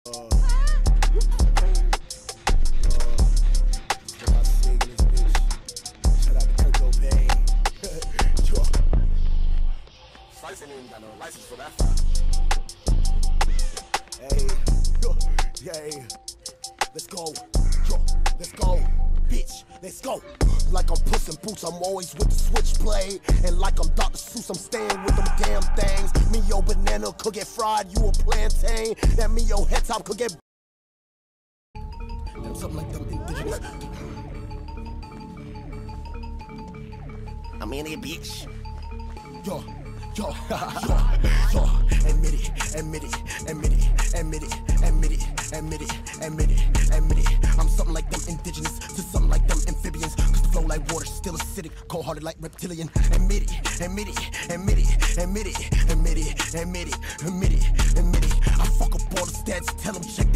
License for that file. Hey, let's go, let's go, bitch, let's go. Like I'm Puss in Boots, I'm always with the switchblade. And like I'm Dr. Seuss, I'm staying with them damn things. Me, your banana could get fried, you a plantain. That me, your head top could get something like them indigenous. I'm in here, bitch. Yo, admit it. I'm something like them indigenous to something like them amphibians. Cause the flow like water, still acidic, cold-hearted like reptilian. Admit it. I fuck up all the stats, tell them check